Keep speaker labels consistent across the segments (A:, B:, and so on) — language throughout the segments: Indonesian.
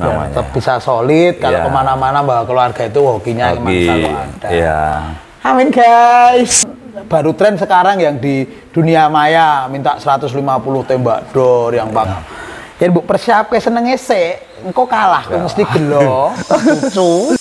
A: namanya.
B: Tetap bisa solid kalau kemana-mana bawa keluarga itu hokinya memang selalu ada.
A: Iya.
B: Amin guys. Baru tren sekarang yang di dunia maya minta 150 tembak dor yang bak. Ya bu persiapke senenge sik, engko kalah kok mesti gelo. Lucu.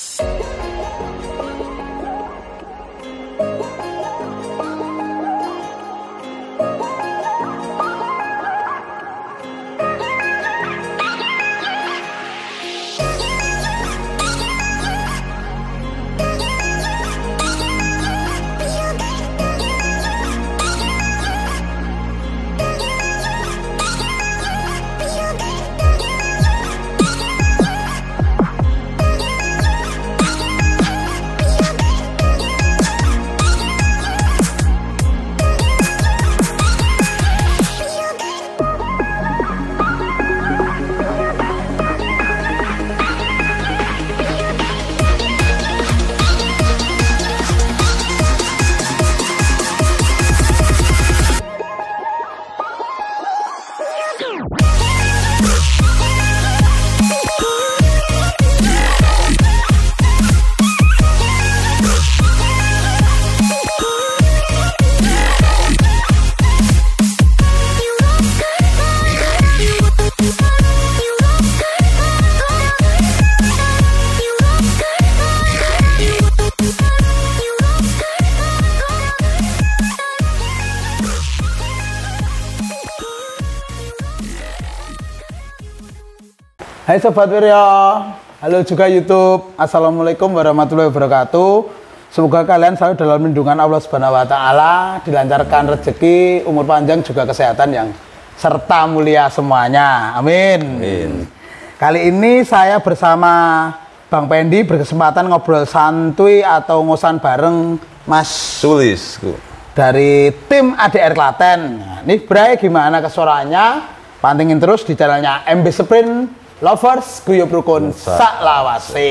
B: Hai Sobat Wiryo, halo juga YouTube. Assalamualaikum warahmatullahi wabarakatuh. Semoga kalian selalu dalam lindungan Allah Subhanahu wa Ta'ala, dilancarkan rezeki, umur panjang, juga kesehatan yang serta mulia semuanya. Amin.
A: Amin.
B: Kali ini saya bersama Bang Pendi berkesempatan ngobrol santuy atau ngosan bareng Mas
A: Sulis
B: dari tim ADR Klaten. Nah, ini Bray gimana kesuaraannya? Pantengin terus di channelnya MB Sprint Lovers Guyub Rukun Saklawase.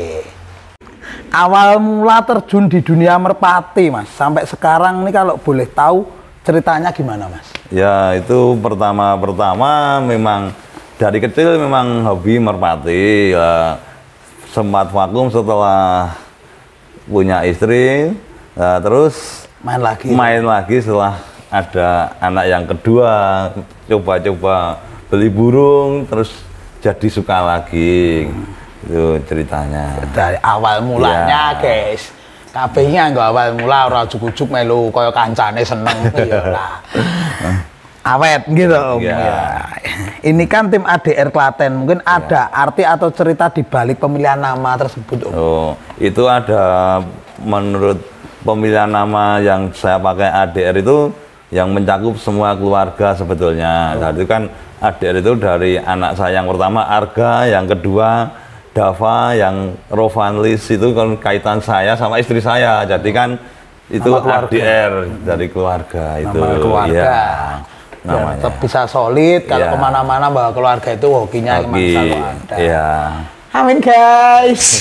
B: Awal mula terjun di dunia merpati Mas, sampai sekarang nih kalau boleh tahu ceritanya gimana Mas?
A: Ya itu pertama memang dari kecil memang hobi merpati ya, sempat vakum setelah punya istri, nah, terus main lagi setelah ada anak yang kedua, coba-coba beli burung terus jadi suka lagi. Itu ceritanya
B: dari awal mulanya guys. Kabehnya nggak awal mula ora ujuk-ujuk melu kaya kancane seneng lah. Awet gitu. Ya. Ini kan tim ADR Klaten, mungkin ada arti atau cerita di balik pemilihan nama tersebut Om?
A: Oh, itu ada, menurut pemilihan nama yang saya pakai ADR itu yang mencakup semua keluarga sebetulnya. Jadi kan ADR itu dari anak saya yang pertama Arga, yang kedua Dava, yang Rovanlis itu kan kaitan saya sama istri saya. Jadi kan itu ADR dari keluarga itu.
B: Nama keluarga.
A: Ya,
B: namanya. Tetap bisa solid kalau kemana-mana bawa keluarga itu hokinya memang selalu ada.
A: Ya.
B: Amin guys.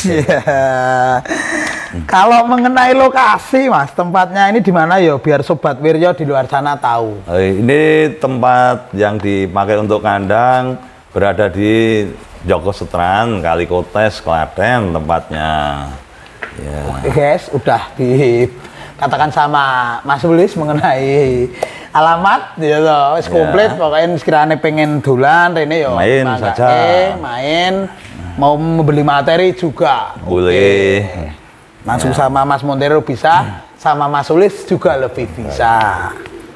B: Kalau mengenai lokasi Mas, tempatnya ini di mana ya biar Sobat Wiryo di luar sana tahu.
A: Ini tempat yang dipakai untuk kandang berada di Joko Setran, Kalikotes, Klaten tempatnya. Ya.
B: Oke guys, udah dikatakan sama Mas Sulis mengenai alamat ya toh, wis komplit pokoknya sekiranya pengen dolan rene yo
A: main saja.
B: Main mau membeli materi juga
A: boleh.
B: Langsung sama Mas Montero bisa, sama Mas Sulis juga lebih bisa.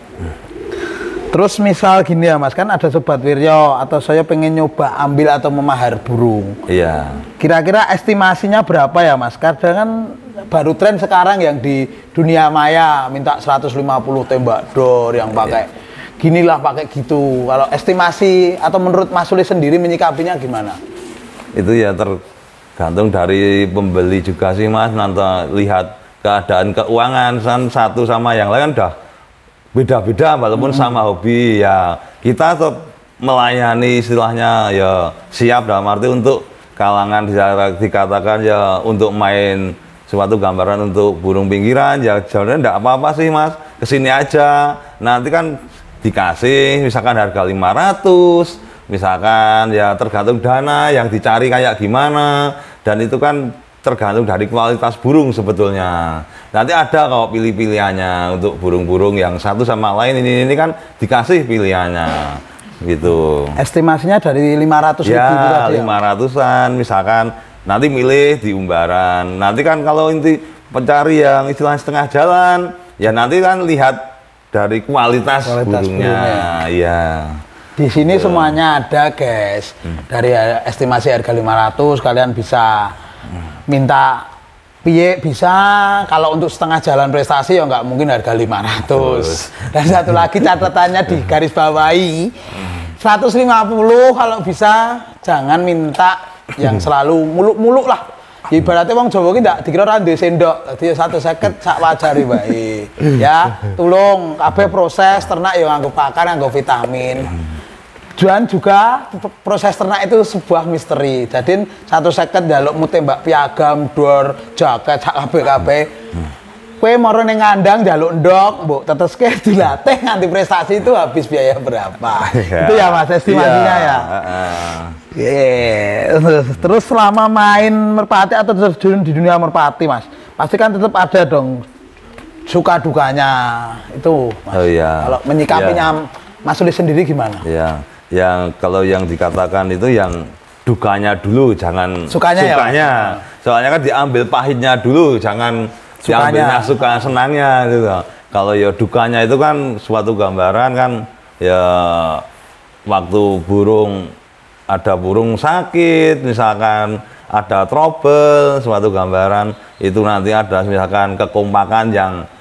B: Terus misal gini ya Mas, kan ada Sobat Wiryo atau saya pengen nyoba ambil atau memahar burung.
A: Iya.
B: Kira-kira estimasinya berapa ya Mas? Kadang kan baru tren sekarang yang di dunia maya minta 150 tembak dor yang pakai ginilah pakai gitu. Kalau estimasi atau menurut Mas Sulis sendiri menyikapinya gimana?
A: Itu ya tergantung dari pembeli juga sih Mas, nanti lihat keadaan keuangan satu sama yang lain dah beda-beda walaupun sama hobi ya, kita tetap melayani istilahnya ya siap dalam arti untuk kalangan dikatakan ya untuk main suatu gambaran untuk burung pinggiran ya sebenarnya enggak apa-apa sih Mas, kesini aja nanti kan dikasih misalkan harga 500 misalkan ya tergantung dana yang dicari kayak gimana, dan itu kan tergantung dari kualitas burung sebetulnya. Nanti ada kok pilih-pilihannya untuk burung-burung yang satu sama lain, ini kan dikasih pilihannya gitu.
B: Estimasinya dari 500.000
A: ya 500-an misalkan, nanti milih di umbaran. Nanti kan kalau inti pencari yang istilah setengah jalan, ya nanti kan lihat dari kualitas burungnya. Iya.
B: Di sini semuanya ada, guys. Dari estimasi harga 500, kalian bisa minta piye bisa. Kalau untuk setengah jalan prestasi ya nggak mungkin harga 500. Dan satu lagi catatannya di garis bawahi, 150 kalau bisa jangan minta yang selalu muluk-muluk lah. Ibaratnya wong Jawa ki ndak dikira ra duwe sendok, dadi 150 sak wajare wae. Ya, tulung kabeh proses ternak ya nganggo pakan, nganggo vitamin. Dan juga proses ternak itu sebuah misteri. Jadi 150 njalukmu tembak piagam, dor, jaket sak kabeh-kabeh. Kowe moro ning ngandang njaluk ndok, mbok teteske dilatih nganti prestasi itu habis biaya berapa. Itu ya Mas estimasinya ya. Terus selama main merpati atau terjun di dunia merpati, Mas, pasti kan tetap ada dong suka dukanya itu, Mas. Kalau menyikapinya Mas Sulis sendiri gimana?
A: Yang kalau yang dikatakan itu yang dukanya dulu, jangan sukanya. Soalnya kan diambil pahitnya dulu, jangan diambilnya suka senangnya gitu. Kalau ya dukanya itu kan suatu gambaran kan, ya waktu ada burung sakit, misalkan ada trouble, suatu gambaran itu nanti ada misalkan kekompakan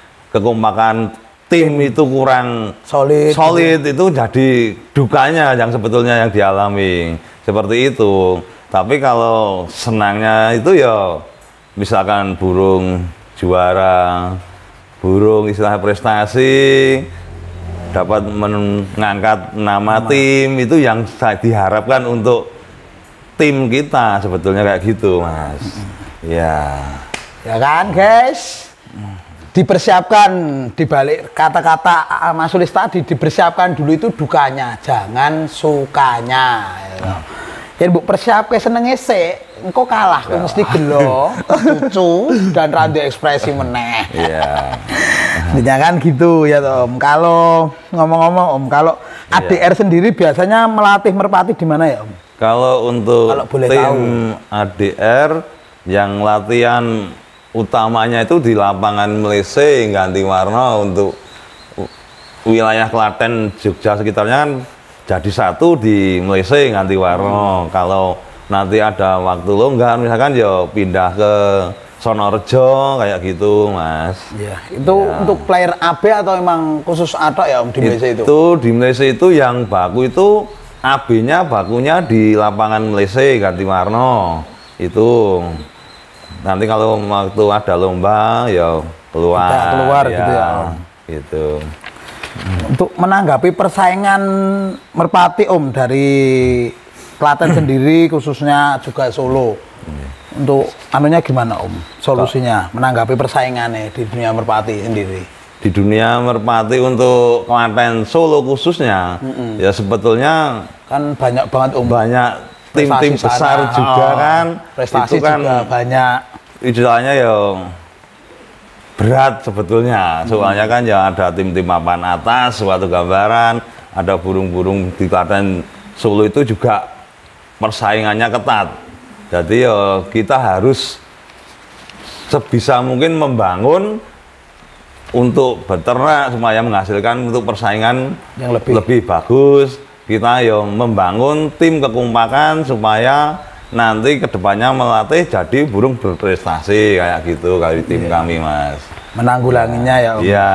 A: tim itu kurang solid itu jadi dukanya yang sebetulnya yang dialami seperti itu. Tapi kalau senangnya itu ya misalkan burung juara, burung istilah prestasi, dapat mengangkat nama tim, itu yang diharapkan untuk tim kita sebetulnya kayak gitu, Mas. Ya
B: kan, guys. Dipersiapkan dibalik kata-kata Mas Sulis tadi, dipersiapkan dulu itu dukanya, jangan sukanya. Ya Bu, persiapke senenge sik, engko kalah kowe mesti gelo, lucu dan rada ekspresi meneh. Iya. Kan gitu ya, Om. Kalau ngomong-ngomong, Om, kalau ADR sendiri biasanya melatih merpati di mana ya, Om?
A: Kalau untuk
B: boleh
A: tim
B: tahu.
A: ADR yang latihan utamanya itu di lapangan Mlese ganti warna untuk wilayah Klaten, Jogja sekitarnya kan jadi satu di Mlese ganti warna. Kalau nanti ada waktu longgar misalkan ya pindah ke Sonorejo kayak gitu, Mas.
B: Iya, itu untuk player AB atau emang khusus ada ya, Om, di Mlese itu?
A: Itu di Mlese itu yang baku itu AB-nya bakunya di lapangan Mlese ganti warna. Itu nanti kalau waktu ada lomba ya keluar ya,
B: gitu ya,
A: gitu.
B: Untuk menanggapi persaingan merpati, Om, dari Klaten sendiri khususnya juga Solo, untuk anunya gimana, Om, solusinya menanggapi persaingannya di dunia merpati sendiri?
A: Di dunia merpati untuk Klaten Solo khususnya ya sebetulnya
B: kan banyak banget, Om,
A: banyak tim-tim besar juga kan,
B: prestasi itu kan juga banyak.
A: Istilahnya ya berat sebetulnya, soalnya kan ya ada tim-tim papan atas, suatu gambaran, ada burung-burung di Klaten Solo itu juga persaingannya ketat. Jadi ya kita harus sebisa mungkin membangun untuk beternak supaya menghasilkan untuk persaingan yang lebih bagus. Kita ya membangun tim kekompakan supaya nanti kedepannya melatih jadi burung berprestasi kayak gitu kali tim kami, Mas.
B: Menanggulanginya ya, Om.
A: Iya.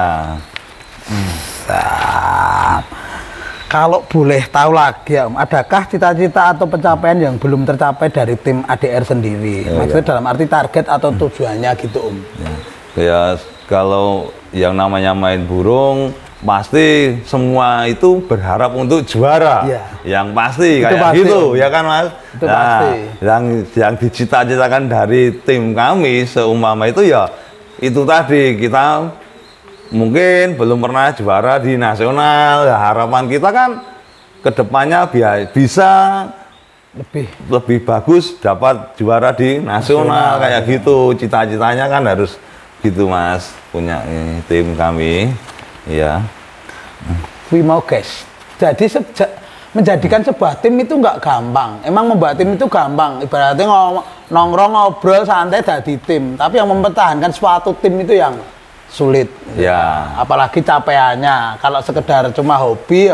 B: Kalau boleh tahu lagi ya, Om, adakah cita-cita atau pencapaian yang belum tercapai dari tim ADR sendiri? Maksudnya dalam arti target atau tujuannya gitu, Om?
A: Ya, kalau yang namanya main burung pasti semua itu berharap untuk juara, yang pasti kayak pasti, gitu, ya kan, Mas?
B: Itu pasti.
A: Yang dicita-citakan dari tim kami seumpama itu ya itu tadi, kita mungkin belum pernah juara di nasional, ya harapan kita kan kedepannya bisa lebih bagus, dapat juara di nasional kayak gitu. Cita-citanya kan harus gitu Mas, punya tim kami. Iya.
B: Mau guys. Jadi menjadikan sebuah tim itu nggak gampang. Emang membuat tim itu gampang. Ibaratnya nongkrong ngobrol santai jadi tim. Tapi yang mempertahankan suatu tim itu yang sulit.
A: Ya.
B: Apalagi capaiannya. Kalau sekedar cuma hobi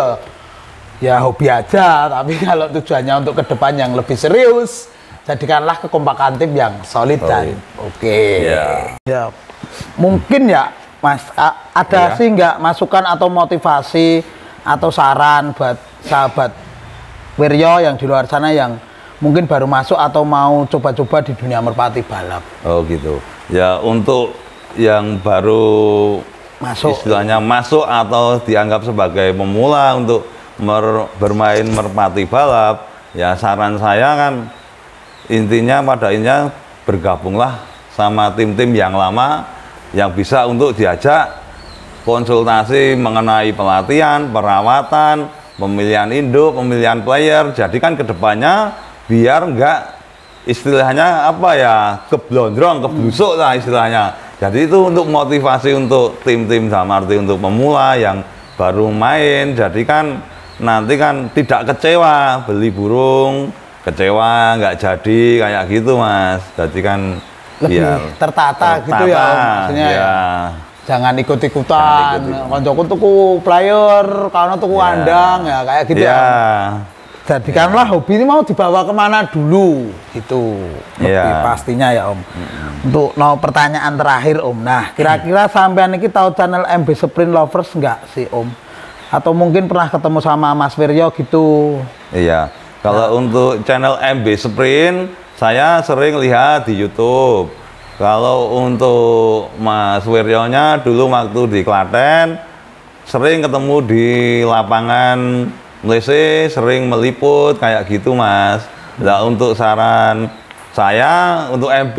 B: ya hobi aja. Tapi kalau tujuannya untuk ke depan yang lebih serius, jadikanlah kekompakan tim yang solid dan oke. Ya. Mungkin ya Mas, ada sih nggak masukan atau motivasi atau saran buat sahabat Wiryo yang di luar sana yang mungkin baru masuk atau mau coba-coba di dunia merpati balap?
A: Oh gitu. Ya untuk yang baru istilahnya masuk atau dianggap sebagai pemula untuk bermain merpati balap, ya saran saya kan intinya pada intinya bergabunglah sama tim-tim yang lama yang bisa untuk diajak konsultasi mengenai pelatihan, perawatan, pemilihan induk, pemilihan player. Jadi kan kedepannya biar enggak istilahnya apa ya keblondrong, keblusuk lah istilahnya. Jadi itu untuk motivasi untuk tim-tim sama arti untuk pemula yang baru main. Jadi kan nanti kan tidak kecewa beli burung, kecewa nggak jadi kayak gitu Mas. Jadi kan
B: lebih tertata gitu ya maksudnya ya. Jangan ikut-ikutan koncoku tuku player karena tuku andang ya kayak gitu ya. Jadikanlah hobi ini mau dibawa kemana dulu gitu lebih pastinya ya Om. Untuk pertanyaan terakhir Om, nah kira-kira sampean ini tahu channel MB Sprint Lovers nggak sih Om? Atau mungkin pernah ketemu sama Mas Wiryo gitu?
A: Iya, kalau untuk channel MB Sprint saya sering lihat di YouTube. Kalau untuk Mas Wiryonya dulu waktu di Klaten sering ketemu di lapangan Mlese, sering meliput kayak gitu Mas. Nah untuk saran saya untuk MB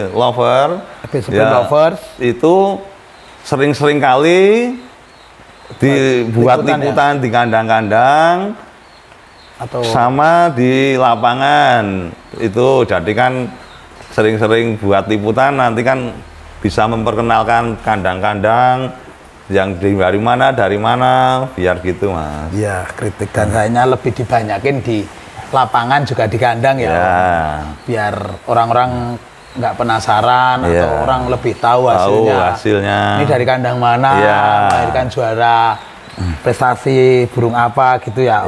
A: Lovers itu sering-sering kali dibuat liputan di kandang-kandang atau sama di lapangan itu. Jadi kan sering-sering buat liputan, nanti kan bisa memperkenalkan kandang-kandang yang dari mana biar gitu Mas.
B: Ya, kritik dan sayangnya lebih dibanyakin di lapangan juga di kandang ya. Biar orang-orang nggak penasaran atau orang lebih tahu hasilnya. Ini dari kandang mana, melahirkan juara prestasi burung apa gitu ya.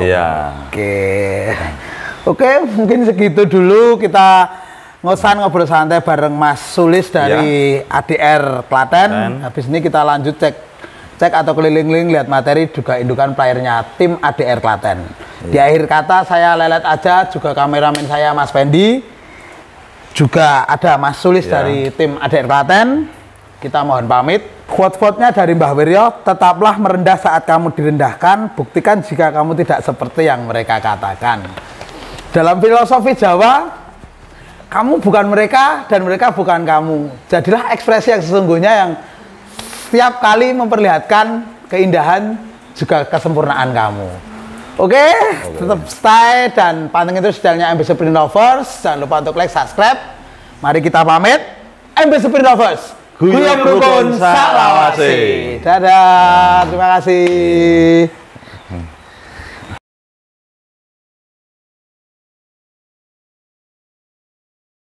B: Oke, mungkin segitu dulu kita ngobrol santai bareng Mas Sulis dari ADR Klaten. Habis ini kita lanjut cek atau keliling-keliling lihat materi juga indukan playernya tim ADR Klaten. Di akhir kata saya lelet aja, juga kameramen saya Mas Fendi, juga ada Mas Sulis dari tim ADR Klaten. Kita mohon pamit. Quote-quote-nya dari Mbah Wiryo, tetaplah merendah saat kamu direndahkan, buktikan jika kamu tidak seperti yang mereka katakan. Dalam filosofi Jawa, kamu bukan mereka dan mereka bukan kamu. Jadilah ekspresi yang sesungguhnya yang setiap kali memperlihatkan keindahan juga kesempurnaan kamu. Oke, tetap stay dan pantengin terus channelnya MB Sprint Lovers. Jangan lupa untuk like, subscribe. Mari kita pamit. MB Sprint Lovers, Guyub Rukun Salawase. Dadah, terima kasih.